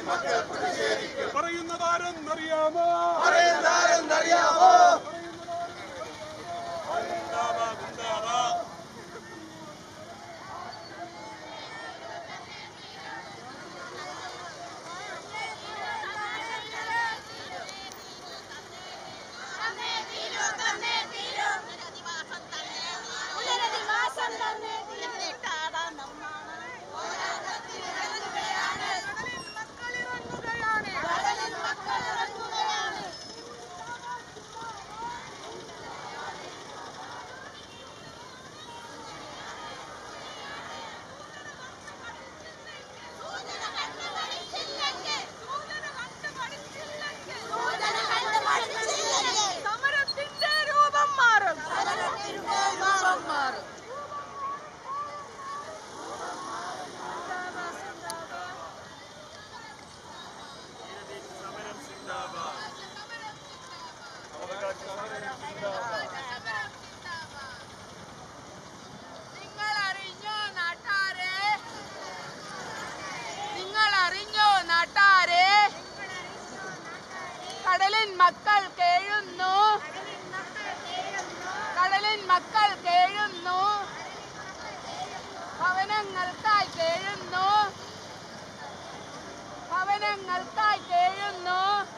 പറയുന്നതാരെന്നറിയാമോ? കടലിൻ മക്കൾ കേഴുന്നു, കടലിൻ മക്കൾ കേഴുന്നു, ഭവനങ്ങൾക്കായി കേഴുന്നു, ഭവനങ്ങൾക്കായി കേഴുന്നു,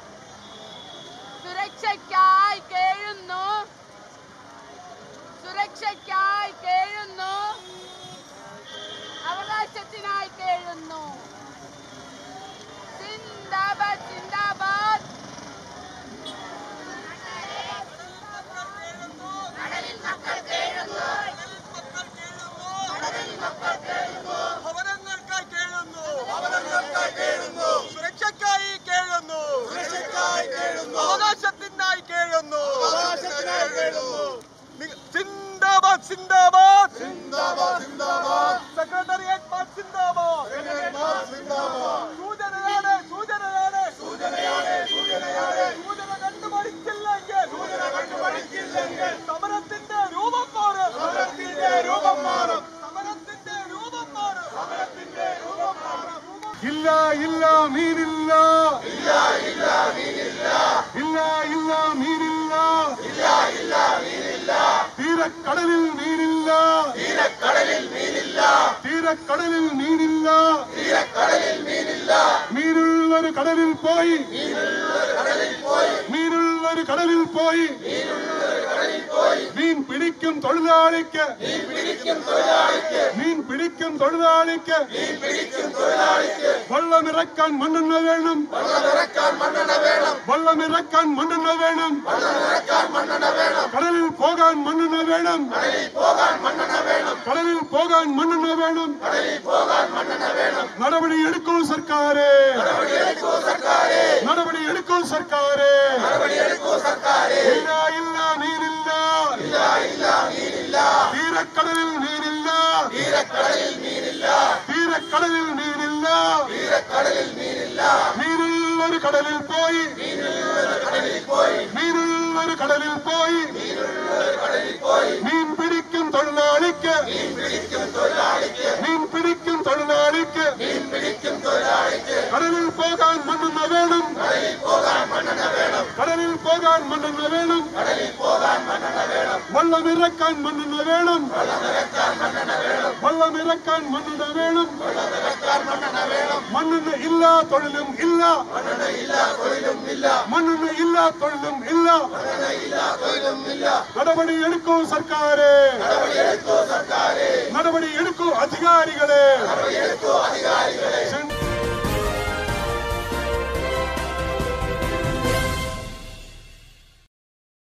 സുരക്ഷയ്ക്കായി കേഴുന്നു, സുരക്ഷയ്ക്കായി കേഴുന്നു, അവകാശത്തിനായി കേഴുന്നു. സിന്ദാബാദ് സിന്ദാബാദ്. സുരക്ഷയ്ക്കായി കേഴുന്നു, അവകാശത്തിനായി കേഴുന്നു. സിന്ദാബാദ് സിന്ദാബാദ് സെക്രട്ടേറിയറ്റ് മാർച്ച് സിന്ദാബാദ്. സൂചന കണ്ടുപഠിച്ചില്ലെങ്കിൽ സമരത്തിന്റെ രൂപം മാറും. ഇല്ല ഇല്ല മീനില്ല, ഇല്ല ഇല്ല മീനില്ല, തീരക്കടലിൽ മീനില്ല, തീരക്കടലിൽ മീനില്ല. മീനുള്ളൊരു കടലിൽ പോയി, മീനുള്ളൊരു കടലിൽ പോയി. മീൻ പിടിക്കും തൊഴിലാളിക്ക്, മീൻ പിടിക്കും തൊഴിലാളിക്ക് വെള്ളമിറക്കാൻ മണ്ണെണ്ണ വേണം, വെള്ളമിറക്കാൻ മണ്ണെണ്ണ വേണം, കടലിൽ പോകാൻ മണ്ണെണ്ണ വേണം, കടലിൽ പോകാൻ മണ്ണെണ്ണ വേണം. നടപടി എടുക്കൂ സർക്കാരെ, നടപടി എടുക്കൂ സർക്കാരെ. ഇല്ല ഇല്ല മീനില്ല, തീരക്കടലിൽ മീനില്ല, തീരക്കടലിൽ മീനില്ല. മീനുള്ളൊരു കടലിൽ പോയി, മീനുള്ളൊരു കടലിൽ പോയി. മീൻ പിടിക്കും തൊഴിലാളിക്ക്, മീൻ പിടിക്കും തൊഴിലാളിക്ക് കടലിൽ പോകാൻ മണ്ണെണ്ണ വേണം, കടലിൽ പോകാൻ മണ്ണെണ്ണ വേണം, വെള്ളമിറക്കാൻ മണ്ണെണ്ണ വേണം, വെള്ളമിറക്കാൻ മണ്ണെണ്ണ വേണം. മണ്ണെണ്ണ ഇല്ല തൊഴിലും ഇല്ല, മണ്ണെണ്ണ ഇല്ല തൊഴിലും ഇല്ല. നടപടി എടുക്കൂ സർക്കാരെ, നടപടി എടുക്കൂ അധികാരികളെ.